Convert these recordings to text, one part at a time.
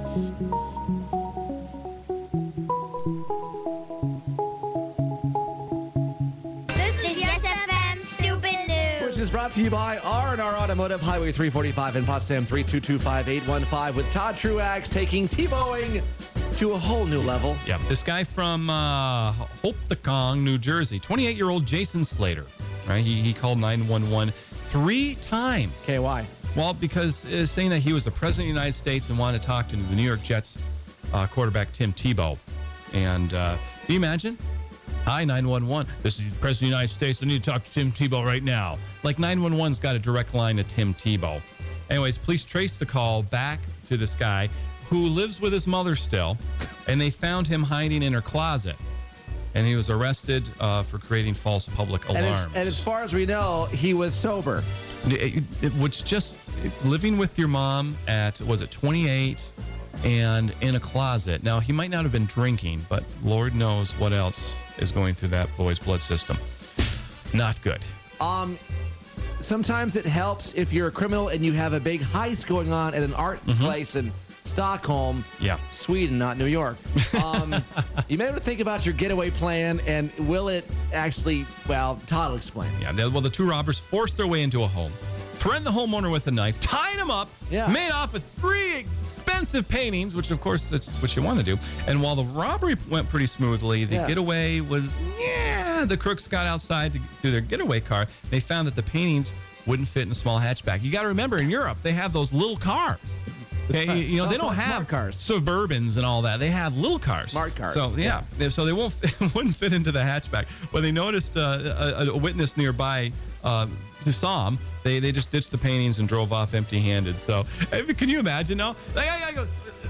This is Yes FM Stupid News. Which is brought to you by R&R Automotive, Highway 345 in Potsdam, 3225815 with Todd Truax taking T-Bowing to a whole new level. Yeah, this guy from Hopetakong, New Jersey, 28-year-old Jason Slater, right? He called 911 3 times. Okay, why? Well, because it's saying that he was the president of the United States and wanted to talk to the New York Jets quarterback Tim Tebow. And can you imagine? Hi, 911. This is the president of the United States. I need to talk to Tim Tebow right now. Like 911's got a direct line to Tim Tebow. Anyways, police traced the call back to this guy who lives with his mother still, and they found him hiding in her closet. And he was arrested for creating false public alarms. And as far as we know, he was sober. Which just living with your mom at, was it 28 and in a closet. Now, he might not have been drinking, but Lord knows what else is going through that boy's blood system. Not good. Sometimes it helps if you're a criminal and you have a big heist going on at an art place in Stockholm, Sweden, not New York. You may want to think about your getaway plan, and will it actually, well, Todd will explain. Yeah, well, the two robbers forced their way into a home, threatened the homeowner with a knife, tied him up, made off with 3 expensive paintings, which, of course, that's what you want to do. And while the robbery went pretty smoothly, the getaway was, the crooks got outside to do their getaway car. They found that the paintings wouldn't fit in a small hatchback. You got to remember, in Europe, they have those little cars. Okay, you know, they don't have cars, Suburbans and all that. They have little cars, smart cars. So so they wouldn't fit into the hatchback. When they noticed a witness nearby who saw them, they just ditched the paintings and drove off empty-handed. So can you imagine now? It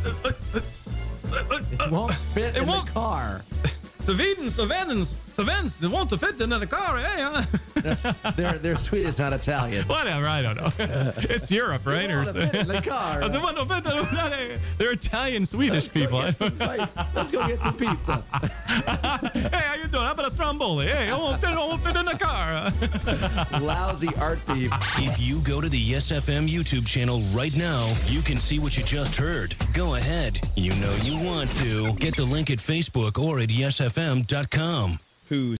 won't fit in the car. They won't fit into the car. They're Swedish, not Italian. Whatever, I don't know. It's Europe, right? Fit in the car. They're Italian Swedish people. Let's go get some pizza. Hey, how you doing? How about a stromboli? Hey, I won't fit in the car. Lousy art thieves. If you go to the Yes FM YouTube channel right now, you can see what you just heard. Go ahead. You know you want to. Get the link at Facebook or at yesfm.com.